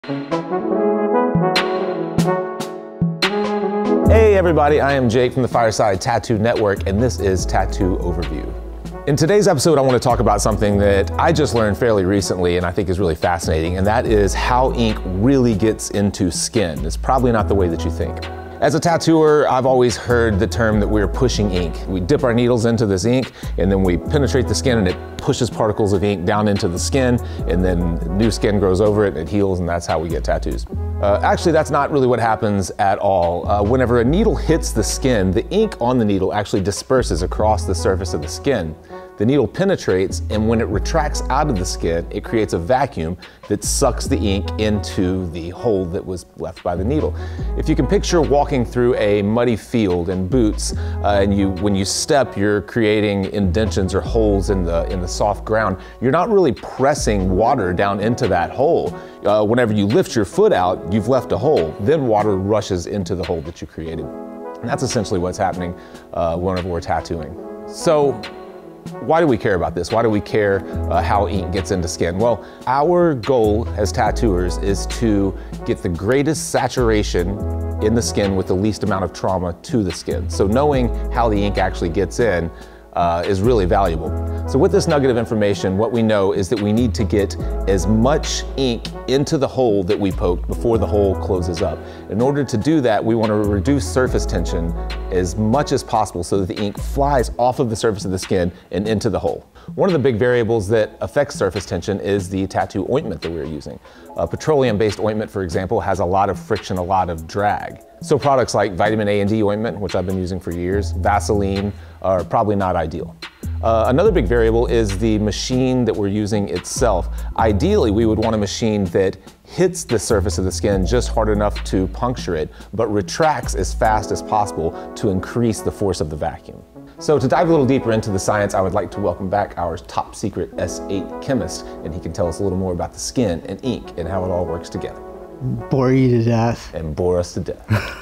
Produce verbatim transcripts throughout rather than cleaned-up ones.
Hey everybody, I am Jake from the Fireside Tattoo Network, and this is Tattoo Overview. In today's episode, I want to talk about something that I just learned fairly recently and I think is really fascinating, and that is how ink really gets into skin. It's probably not the way that you think. As a tattooer, I've always heard the term that we're pushing ink. We dip our needles into this ink and then we penetrate the skin and it pushes particles of ink down into the skin, and then new skin grows over it and it heals, and that's how we get tattoos. Uh, actually, that's not really what happens at all. Uh, whenever a needle hits the skin, the ink on the needle actually disperses across the surface of the skin. The needle penetrates, and when it retracts out of the skin, it creates a vacuum that sucks the ink into the hole that was left by the needle. If you can picture walking through a muddy field in boots, uh, and you, when you step, you're creating indentions or holes in the, in the soft ground, you're not really pressing water down into that hole. Uh, whenever you lift your foot out, you've left a hole. Then water rushes into the hole that you created. And that's essentially what's happening uh, whenever we're tattooing. So, why do we care about this? Why do we care uh, how ink gets into skin? Well, our goal as tattooers is to get the greatest saturation in the skin with the least amount of trauma to the skin. So knowing how the ink actually gets in uh, is really valuable. So with this nugget of information, what we know is that we need to get as much ink into the hole that we poked before the hole closes up. In order to do that, we want to reduce surface tension as much as possible so that the ink flies off of the surface of the skin and into the hole. One of the big variables that affects surface tension is the tattoo ointment that we're using. A petroleum-based ointment, for example, has a lot of friction, a lot of drag. So products like vitamin A and D ointment, which I've been using for years, Vaseline, are probably not ideal. Uh, another big variable is the machine that we're using itself. Ideally, we would want a machine that hits the surface of the skin just hard enough to puncture it, but retracts as fast as possible to increase the force of the vacuum. So to dive a little deeper into the science, I would like to welcome back our top secret S eight chemist, and he can tell us a little more about the skin and ink and how it all works together. Bore you to death. And bore us to death.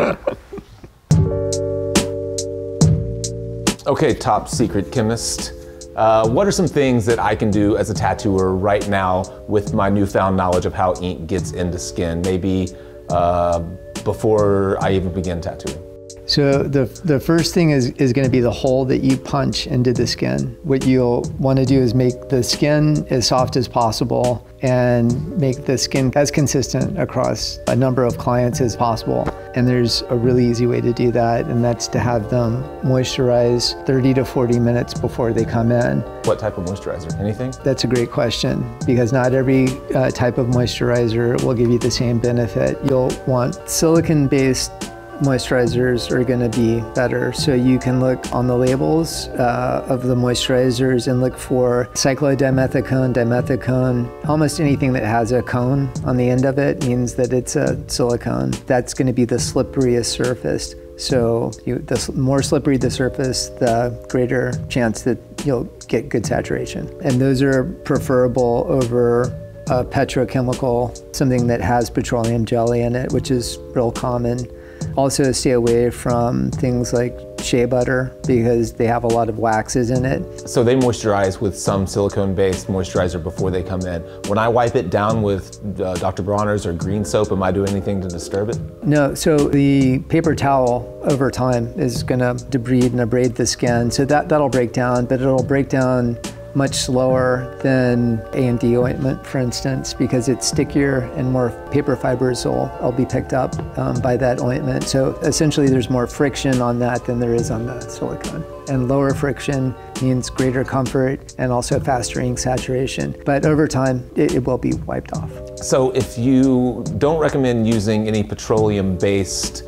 Okay, top secret chemist. Uh, what are some things that I can do as a tattooer right now with my newfound knowledge of how ink gets into skin, maybe uh, before I even begin tattooing? So the, the first thing is, is going to be the hole that you punch into the skin. What you'll want to do is make the skin as soft as possible and make the skin as consistent across a number of clients as possible. And there's a really easy way to do that, and that's to have them moisturize thirty to forty minutes before they come in. What type of moisturizer? Anything? That's a great question, because not every uh, type of moisturizer will give you the same benefit. You'll want silicone-based moisturizers are going to be better. So you can look on the labels uh, of the moisturizers and look for cyclodimethicone, dimethicone. Almost anything that has a cone on the end of it means that it's a silicone. That's going to be the slipperiest surface. So you, the more slippery the surface, the greater chance that you'll get good saturation. And those are preferable over a petrochemical, something that has petroleum jelly in it, which is real common. Also stay away from things like shea butter because they have a lot of waxes in it. So they moisturize with some silicone-based moisturizer before they come in. When I wipe it down with uh, Doctor Bronner's or green soap, am I doing anything to disturb it? No, so the paper towel over time is gonna debride and abrade the skin. So that, that'll break down, but it'll break down much slower than A and D ointment, for instance, because it's stickier and more paper fibers will, will be picked up um, by that ointment. So essentially there's more friction on that than there is on the silicone. And lower friction means greater comfort and also faster ink saturation. But over time, it, it will be wiped off. So if you don't recommend using any petroleum-based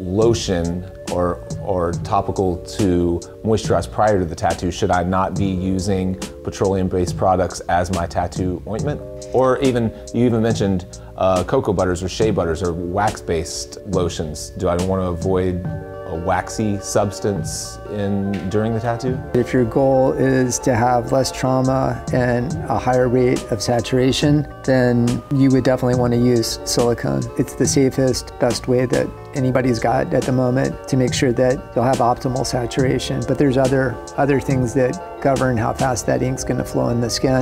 lotion or, or topical to moisturize prior to the tattoo, should I not be using petroleum-based products as my tattoo ointment? Or even, you even mentioned uh, cocoa butters or shea butters or wax-based lotions. Do I want to avoid a waxy substance in during the tattoo? If your goal is to have less trauma and a higher rate of saturation, then you would definitely want to use silicone. It's the safest, best way that anybody's got at the moment to make sure that you'll have optimal saturation. But there's other, other things that govern how fast that ink's going to flow in the skin.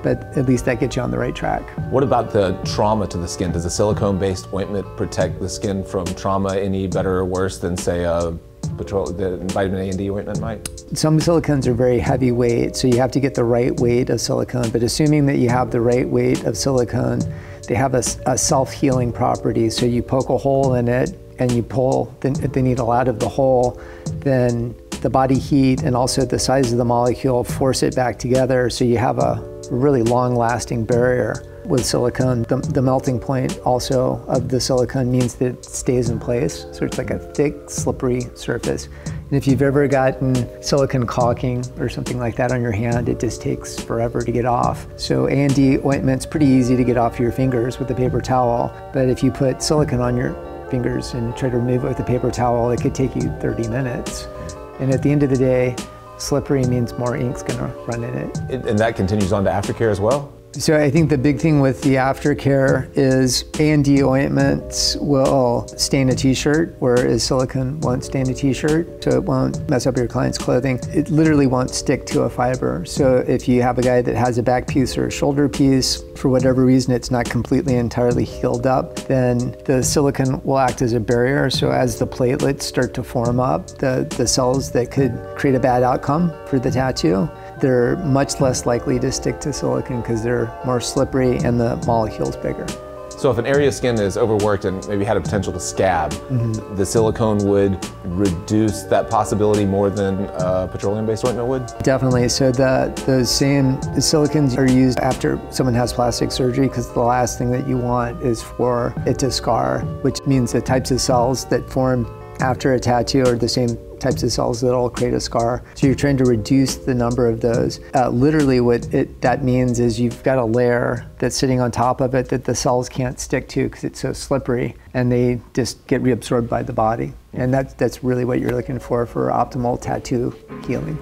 but at least that gets you on the right track. What about the trauma to the skin? Does a silicone-based ointment protect the skin from trauma any better or worse than, say, a petrol the vitamin A and D ointment might? Some silicones are very heavyweight, so you have to get the right weight of silicone, but assuming that you have the right weight of silicone, they have a, a self-healing property. So you poke a hole in it and you pull the, the needle out of the hole, then the body heat and also the size of the molecule force it back together, so you have a really long-lasting barrier. With silicone, the, the melting point also of the silicone means that it stays in place, so it's like a thick, slippery surface. And if you've ever gotten silicone caulking or something like that on your hand, it just takes forever to get off. So A and D ointment's pretty easy to get off your fingers with a paper towel, but if you put silicone on your fingers and try to remove it with a paper towel, it could take you thirty minutes. And at the end of the day, slippery means more ink's gonna run in it. And that continues on to aftercare as well? So I think the big thing with the aftercare is A and D ointments will stain a t-shirt, whereas silicone won't stain a t-shirt, so it won't mess up your client's clothing. It literally won't stick to a fiber. So if you have a guy that has a back piece or a shoulder piece, for whatever reason it's not completely entirely healed up, then the silicone will act as a barrier. So as the platelets start to form up, the, the cells that could create a bad outcome for the tattoo, they're much less likely to stick to silicone because they're more slippery and the molecule's bigger. So if an area of skin is overworked and maybe had a potential to scab, mm-hmm. the silicone would reduce that possibility more than a petroleum-based ointment would? Definitely. So the, the same the silicones are used after someone has plastic surgery, because the last thing that you want is for it to scar, which means the types of cells that form after a tattoo are the same types of cells that will create a scar. So you're trying to reduce the number of those. Uh, literally what it, that means is you've got a layer that's sitting on top of it that the cells can't stick to because it's so slippery, and they just get reabsorbed by the body. And that's, that's really what you're looking for for optimal tattoo healing.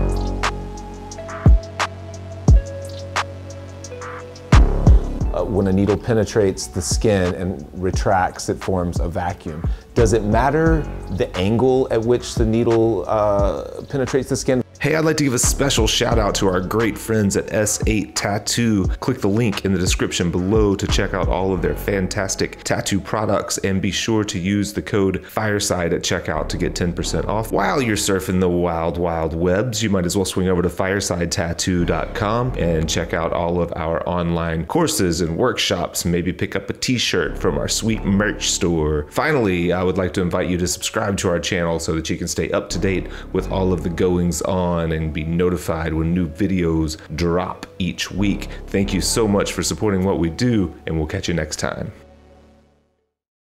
Uh, when a needle penetrates the skin and retracts, it forms a vacuum. Does it matter the angle at which the needle uh, penetrates the skin? Hey, I'd like to give a special shout out to our great friends at S eight Tattoo. Click the link in the description below to check out all of their fantastic tattoo products, and be sure to use the code Fireside at checkout to get ten percent off. While you're surfing the wild, wild webs, you might as well swing over to fireside tattoo dot com and check out all of our online courses and workshops. Maybe pick up a t-shirt from our sweet merch store. Finally, I would like to invite you to subscribe to our channel so that you can stay up to date with all of the goings on and be notified when new videos drop each week. Thank you so much for supporting what we do, and we'll catch you next time.